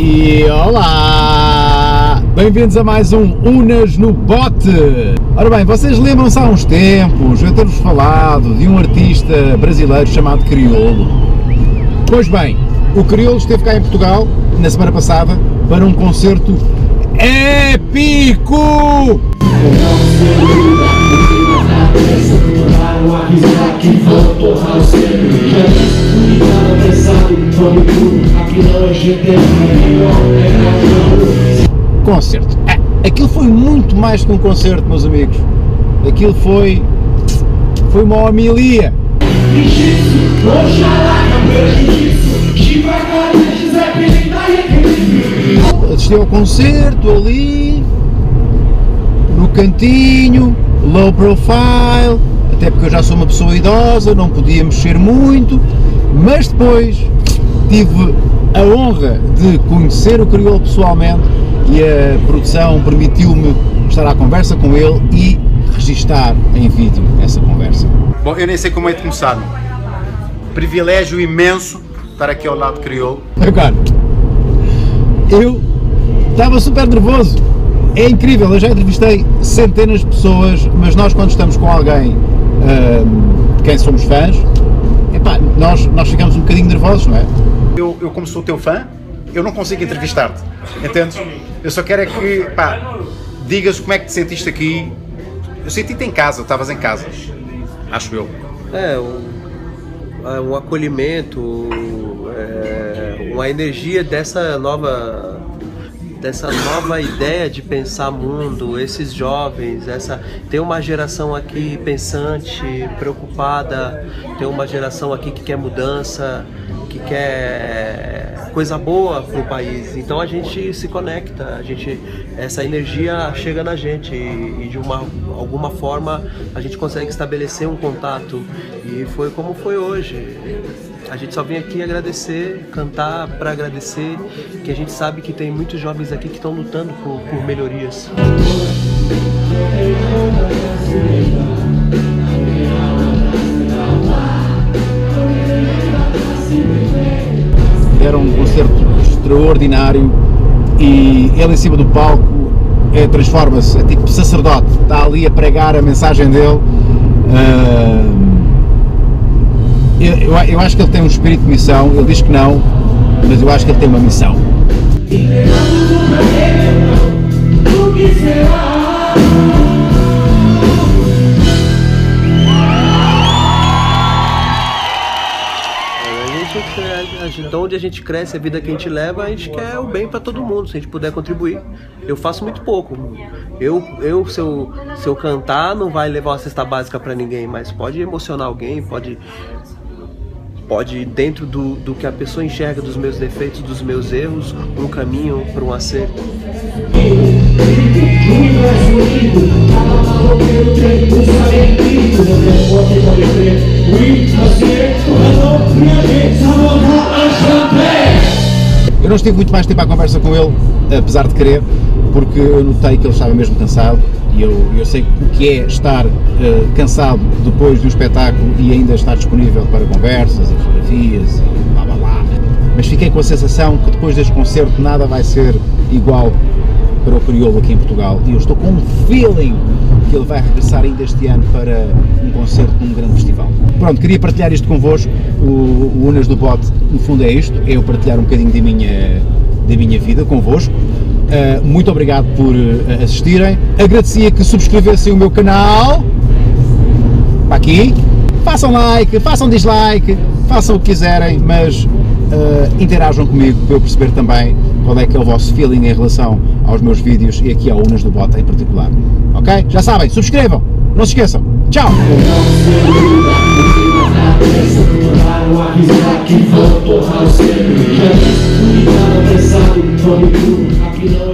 E olá! Bem-vindos a mais um Unas no Bote! Ora bem, vocês lembram-se há uns tempos eu ter-vos falado de um artista brasileiro chamado Criolo? Pois bem, o Criolo esteve cá em Portugal na semana passada para um concerto épico! Concerto. Aquilo foi muito mais que um concerto, meus amigos. Aquilo foi uma homilia. Assisti ao concerto ali, no cantinho, low profile, até porque eu já sou uma pessoa idosa, não podia mexer muito, mas depois tive a honra de conhecer o Criolo pessoalmente e a produção permitiu-me estar à conversa com ele e registar em vídeo essa conversa. Bom, eu nem sei como é de começar. Privilégio imenso estar aqui ao lado do Criolo. Agora, eu estava super nervoso. É incrível, eu já entrevistei centenas de pessoas, mas nós quando estamos com alguém de quem somos fãs, epá, nós ficamos um bocadinho nervosos, não é? Eu como sou teu fã, eu não consigo entrevistar-te, entendes? Eu só quero é que, pá, digas como é que te sentiste aqui. Eu senti-te em casa, estavas em casa, acho eu. Um acolhimento, uma energia dessa nova ideia de pensar mundo, esses jovens, tem uma geração aqui pensante, preocupada, tem uma geração aqui que quer mudança, que quer coisa boa para o país. Então a gente se conecta, essa energia chega na gente e de alguma forma a gente consegue estabelecer um contato, e foi como foi hoje. A gente só vem aqui agradecer, cantar para agradecer, que a gente sabe que tem muitos jovens aqui que estão lutando por melhorias. Era um concerto extraordinário e ele em cima do palco transforma-se, é tipo sacerdote, está ali a pregar a mensagem dele. Eu acho que ele tem um espírito de missão, ele diz que não, mas eu acho que ele tem uma missão. De onde a gente cresce, a vida que a gente leva, a gente quer o bem para todo mundo, se a gente puder contribuir. Eu faço muito pouco. Se eu cantar, não vai levar uma cesta básica para ninguém, mas pode emocionar alguém, pode dentro do que a pessoa enxerga, dos meus defeitos, dos meus erros, um caminho para um acerto. Eu não estive muito mais tempo à conversa com ele, apesar de querer, porque eu notei que ele estava mesmo cansado e eu sei o que é estar cansado depois de um espetáculo e ainda estar disponível para conversas e fotografias e blá blá blá. Mas fiquei com a sensação que depois deste concerto nada vai ser igual para o Criolo aqui em Portugal, e eu estou com um feeling que ele vai regressar ainda este ano para um concerto num grande festival. Pronto, queria partilhar isto convosco. O Unas do Bote, no fundo, é isto, é eu partilhar um bocadinho da minha vida convosco. Muito obrigado por assistirem. Agradecia que subscrevessem o meu canal, para aqui. Façam like, façam dislike, façam o que quiserem, mas interajam comigo para eu perceber também qual é que é o vosso feeling em relação aos meus vídeos e aqui ao Unas do Bote em particular. Ok? Já sabem, subscrevam, não se esqueçam. Tchau! Aqui